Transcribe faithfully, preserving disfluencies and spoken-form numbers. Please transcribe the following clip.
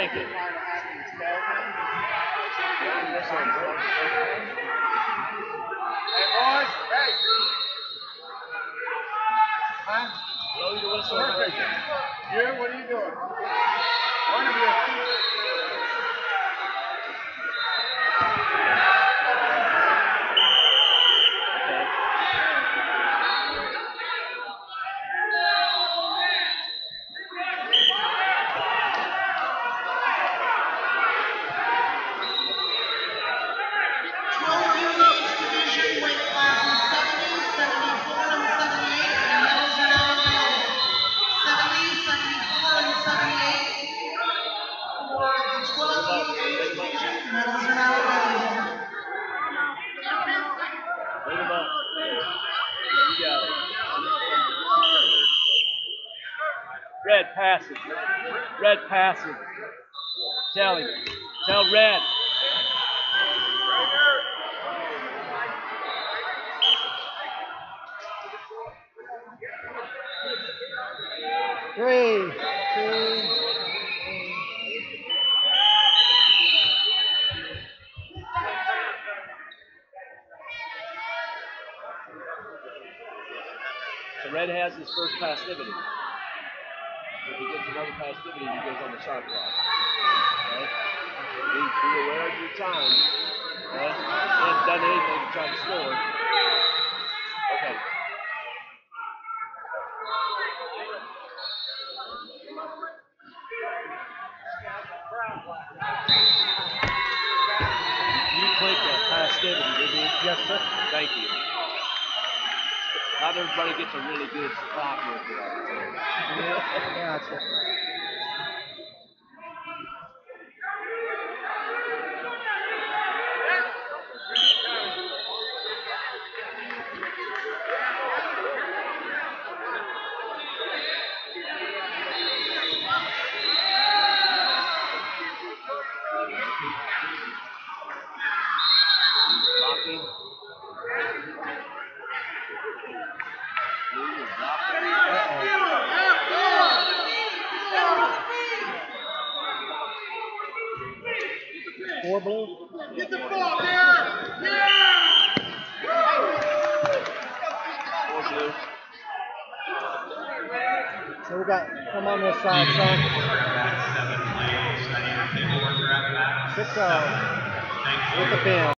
Thank you. Hey, boys. Hey. Huh? Blow your whistle. Perfect. You, what are you doing? One of you. Red, passive. Red, passive. Tell him. Tell Red. Three, two. So Red has his first passivity. If he gets another passivity, he goes on the shot clock. Okay? Be, be aware of your time. Okay? He hasn't done anything to try to score. Okay. You clicked that passivity, didn't you? Yes, sir. Thank you. Not everybody gets a really good spot with it. Yeah, gotcha. Blocking. Four blue. Get the ball there. Yeah. Four blue. So we got, come on this side, son. Six oh. With the pin.